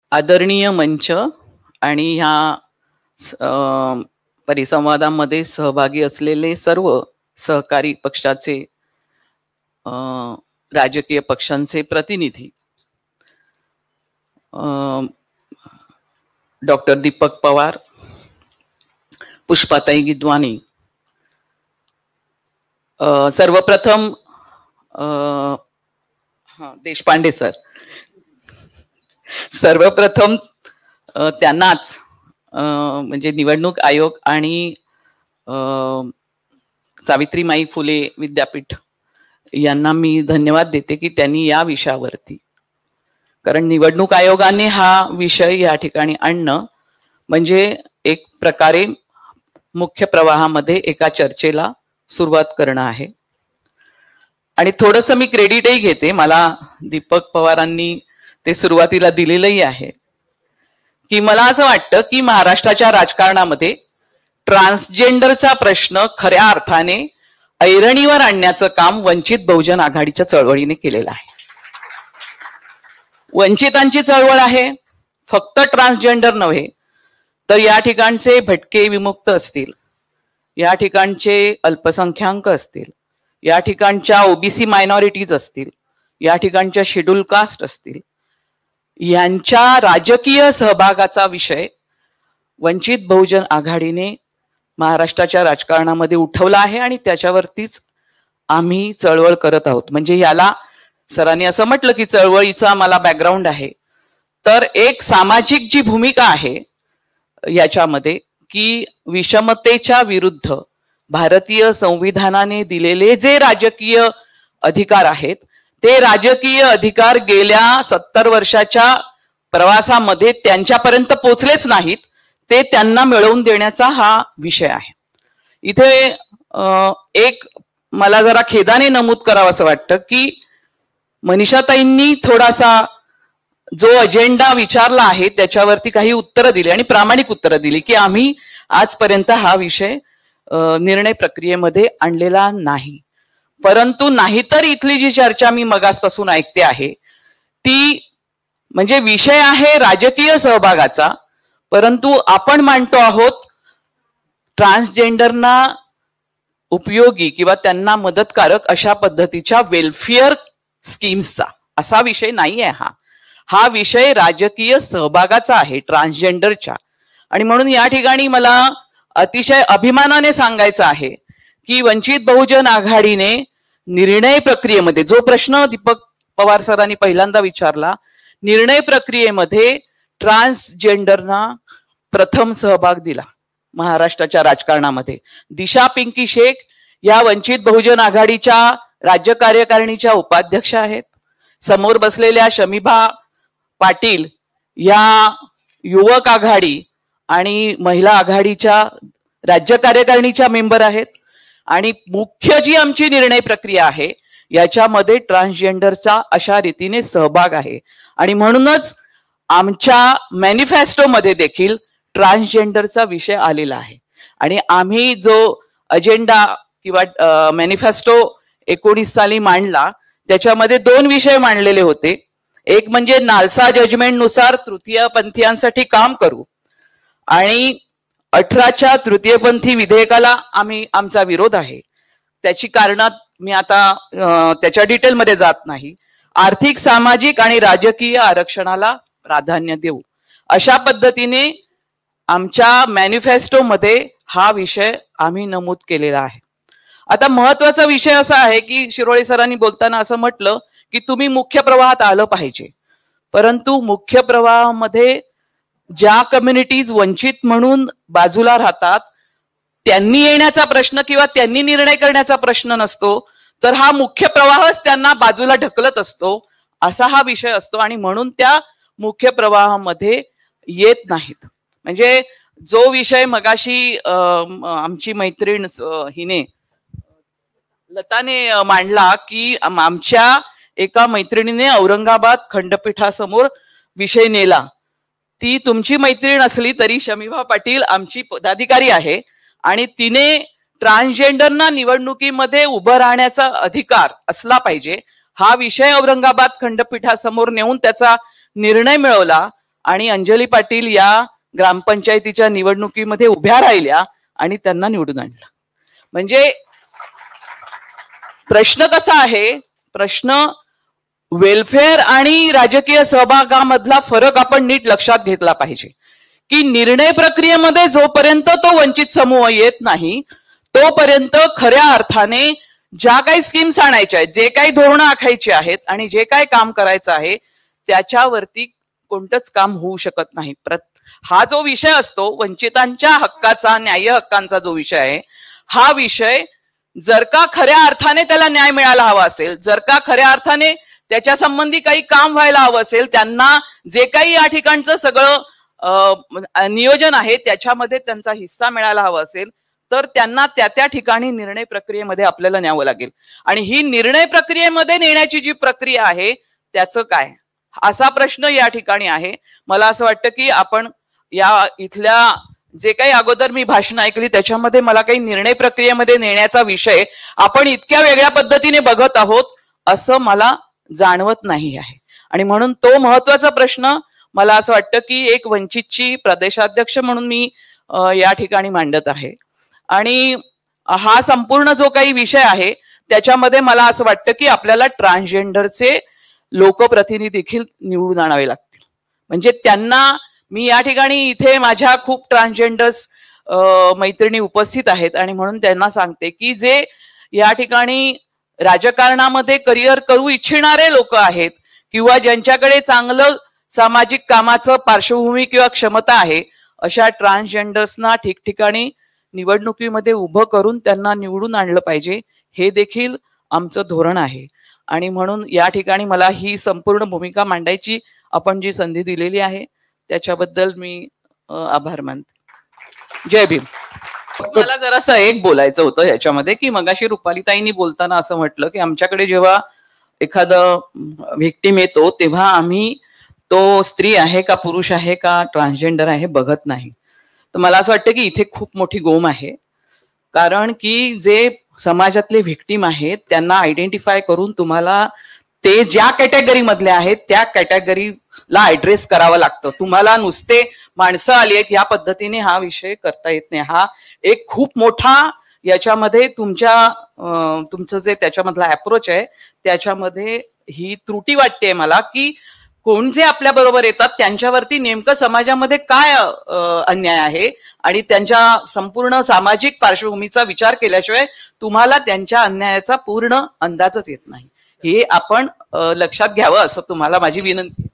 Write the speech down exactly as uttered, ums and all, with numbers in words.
आदरणीय मंच आणि ह्या परिसंवादामध्ये सहभागी असलेले सर्व सहकारी पक्षाचे राजकीय पक्षांचे प्रतिनिधी, डॉक्टर दीपक पवार, पुष्पाताई गिदवानी, सर्वप्रथम हा देशपांडे सर, सर्वप्रथम त्यांनाच म्हणजे निवडणूक आयोग आणि सावित्रीमाई फुले विद्यापीठ यांना मी धन्यवाद देते की त्यांनी या विषयावरती, कारण निवडणूक आयोगाने हा विषय या ठिकाणी आणणं म्हणजे एक प्रकारे मुख्य प्रवाहामध्ये एका चर्चेला सुरुवात करणं आहे. आणि थोडंसं मी क्रेडिटही घेते, मला दीपक पवारांनी ते सुरुवातीला दिलेलंही आहे की मला असं वाटतं की महाराष्ट्राच्या राजकारणामध्ये ट्रान्सजेंडरचा प्रश्न खऱ्या अर्थाने ऐरणीवर आणण्याचं काम वंचित बहुजन आघाडीच्या चळवळीने केलेलं आहे. वंचितांची चळवळ आहे, फक्त ट्रान्सजेंडर नव्हे तर या ठिकाणचे भटके विमुक्त असतील, या ठिकाणचे अल्पसंख्याक असतील, या ठिकाणच्या ओबीसी मायनॉरिटीज असतील, या ठिकाणच्या शेड्यूल कास्ट असतील, यांच्या राजकीय सहभागाचा विषय वंचित बहुजन आघाडीने महाराष्ट्राच्या राजकारणामध्ये उठवला आहे आणि त्याच्यावरतीच आम्ही चळवळ करत आहोत. म्हणजे याला सरांनी असं म्हटलं की चळवळीचा मला बॅकग्राऊंड आहे, तर एक सामाजिक जी भूमिका आहे याच्यामध्ये की विषमतेच्या विरुद्ध भारतीय संविधानाने दिलेले जे राजकीय अधिकार आहेत ते राजकीय अधिकार गेल्या सत्तर वर्षाच्या प्रवासामध्ये त्यांच्यापर्यंत पोचलेच नाहीत, ते त्यांना मिळवून देण्याचा हा विषय आहे. इथे एक मला जरा खेदाने नमूद करावं असं वाटतं की मनीषाताईंनी थोडासा जो अजेंडा विचारला आहे त्याच्यावरती काही उत्तरं दिली आणि प्रामाणिक उत्तरं दिली की आम्ही आजपर्यंत हा विषय निर्णय प्रक्रियेमध्ये आणलेला नाही. परंतु नाहीतर इथली जी चर्चा मी मगासपासून ऐकते आहे ती म्हणजे विषय आहे राजकीय सहभागाचा, परंतु आपण मांडतो आहोत ट्रान्सजेंडरना उपयोगी किंवा त्यांना मदतकारक अशा पद्धतीच्या वेलफेअर स्कीम्सचा. असा विषय नाही आहे हा. हा विषय राजकीय सहभागाचा आहे ट्रान्सजेंडरच्या. आणि म्हणून या ठिकाणी मला अतिशय अभिमानाने सांगायचं आहे की वंचित बहुजन आघाडीने निर्णय प्रक्रियेमध्ये जो प्रश्न दीपक पवार सरांनी पहिल्यांदा विचारला, निर्णय प्रक्रियेमध्ये ट्रान्सजेंडरना प्रथम सहभाग दिला महाराष्ट्राच्या राजकारणामध्ये. दिशा पिंकी शेख या वंचित बहुजन आघाडीच्या राज्य कार्यकारिणीच्या उपाध्यक्ष आहेत. समोर बसलेल्या शमीभा पाटील या युवक आघाडी आणि महिला आघाडीच्या राज्य कार्यकारिणीच्या मेंबर आहेत. आणि मुख्य जी आमची निर्णय प्रक्रिया आहे याच्यामध्ये ट्रान्सजेंडरचा अशा रीतीने सहभाग आहे. आणि म्हणूनच आमच्या मॅनिफेस्टोमध्ये देखील ट्रान्सजेंडरचा विषय आलेला आहे. आणि आम्ही जो अजेंडा किंवा मॅनिफेस्टो एकोणीस साली मांडला त्याच्यामध्ये दोन विषय मांडलेले होते. एक म्हणजे नालसा जजमेंट नुसार तृतीय पंथीयांसाठी काम करू, आणि अठराच्या तृतीयपंथी विधेयकाला आम्ही आमचा विरोध आहे. त्याची कारणात मी आता त्याच्या डिटेलमध्ये जात नाही. आर्थिक, सामाजिक आणि राजकीय आरक्षणाला प्राधान्य देऊ अशा पद्धतीने आमच्या मॅनिफेस्टोमध्ये हा विषय आम्ही नमूद केलेला आहे. आता महत्वाचा विषय असा आहे की शिरोळे सरांनी बोलताना असं म्हटलं की तुम्ही मुख्य प्रवाहात आलं पाहिजे, परंतु मुख्य प्रवाहामध्ये ज्या कम्युनिटीज वंचित म्हणून बाजूला राहतात त्यांनी येण्याचा प्रश्न किंवा त्यांनी निर्णय करण्याचा प्रश्न नसतो, तर हा मुख्य प्रवाहच त्यांना बाजूला ढकलत असतो, असा हा विषय असतो. आणि म्हणून त्या मुख्य प्रवाहामध्ये येत नाहीत. म्हणजे जो विषय मगाशी आमची मैत्रीण हिने लताने मांडला की आमच्या एका मैत्रिणीने औरंगाबाद खंडपीठासमोर विषय नेला, ती तुमची मैत्रीण असली तरी शमीभा पाटील आमची पदाधिकारी आहे आणि तिने ट्रान्सजेंडरना निवडणुकीमध्ये उभं राहण्याचा अधिकार असला पाहिजे हा विषय औरंगाबाद खंडपीठासमोर नेऊन त्याचा निर्णय मिळवला. आणि अंजली पाटील या ग्रामपंचायतीच्या निवडणुकीमध्ये उभ्या राहिल्या आणि त्यांना निवडून आणलं. म्हणजे प्रश्न कसा आहे, प्रश्न वेलफेअर आणि राजकीय सहभागामधला फरक आपण नीट लक्षात घेतला पाहिजे की निर्णय प्रक्रियेमध्ये जोपर्यंत तो वंचित समूह येत नाही तोपर्यंत खऱ्या अर्थाने ज्या काही स्कीम्स आणायच्या आहेत, जे काही धोरणं आखायची आहेत आणि जे काही काम करायचं आहे त्याच्यावरती कोणतंच काम होऊ शकत नाही. हा जो विषय असतो वंचितांच्या हक्काचा, न्याय हक्कांचा जो विषय आहे, हा विषय जर का खऱ्या अर्थाने त्याला न्याय मिळायला हवा असेल, जर का खऱ्या अर्थाने त्याच्या संबंधी काही काम व्हायला हवं असेल, त्यांना जे काही या ठिकाणचं सगळं नियोजन आहे त्याच्यामध्ये त्यांचा हिस्सा मिळायला हवा असेल तर त्यांना त्या त्या ठिकाणी निर्णय प्रक्रियेमध्ये आपल्याला न्यावं लागेल. आणि ही निर्णय प्रक्रियेमध्ये नेण्याची जी प्रक्रिया आहे त्याचं काय, असा प्रश्न या ठिकाणी आहे. मला असं वाटतं की आपण या इथल्या जे काही अगोदर मी भाषण ऐकली त्याच्यामध्ये मला काही निर्णय प्रक्रियेमध्ये नेण्याचा विषय आपण इतक्या वेगळ्या पद्धतीने बघत आहोत असं मला जाणवत नाही आहे. आणि म्हणून तो महत्वाचा प्रश्न मला असं वाटतं की एक वंचितची प्रदेशाध्यक्ष म्हणून मी या ठिकाणी मांडत आहे. आणि हा संपूर्ण जो काही विषय आहे त्याच्यामध्ये मला असं वाटतं की आपल्याला ट्रान्सजेंडरचे लोकप्रतिनिधी देखील निवडून आणावे लागतील. म्हणजे त्यांना मी या ठिकाणी इथे माझ्या खूप ट्रान्सजेंडर्स मैत्रिणी उपस्थित आहेत आणि म्हणून त्यांना सांगते की जे या ठिकाणी राजकारणामध्ये करिअर करू इच्छिणारे लोक आहेत किंवा ज्यांच्याकडे चांगलं सामाजिक कामाचं पार्श्वभूमी किंवा क्षमता आहे अशा ट्रान्सजेंडर्सना ठिकठिकाणी निवडणुकीमध्ये उभं करून त्यांना निवडून आणलं पाहिजे, हे देखील आमचं धोरण आहे. आणि म्हणून या ठिकाणी मला ही संपूर्ण भूमिका मांडायची आपण जी संधी दिलेली आहे त्याच्याबद्दल मी आभार मानते. जय भीम. मला जरासं एक बोलायचं होतं याच्यामध्ये की मगाशी रुपालीताईंनी बोलताना असं म्हटलं की आमच्याकडे जेव्हा एखादं व्हिक्टिम येतो तेव्हा आम्ही तो स्त्री आहे का पुरुष आहे का ट्रान्सजेंडर आहे बघत नाही. तर मला असं वाटतं की इथे खूप मोठी गोम आहे. कारण की जे समाजातले व्हिक्टिम आहेत त्यांना आयडेंटिफाय करून तुम्हाला ते ज्या कॅटेगरी मधले आहेत त्या कॅटेगरीला ऍड्रेस करावं लागतं. तुम्हाला नुसते माणसं आली आहेत या पद्धतीने हा विषय करता येत नाही. हा एक खूप मोठा याच्यामध्ये तुमच्या तुमचं जे त्याच्यामधला अप्रोच आहे त्याच्यामध्ये ही त्रुटी वाटते मला की कोण जे आपल्या बरोबर येतात त्यांच्यावरती नेमकं समाजामध्ये काय अन्याय आहे आणि त्यांच्या संपूर्ण सामाजिक पार्श्वभूमीचा विचार केल्याशिवाय तुम्हाला त्यांच्या अन्यायाचा पूर्ण अंदाजच येत नाही. हे आपण लक्षात घ्यावं असं तुम्हाला माझी विनंती.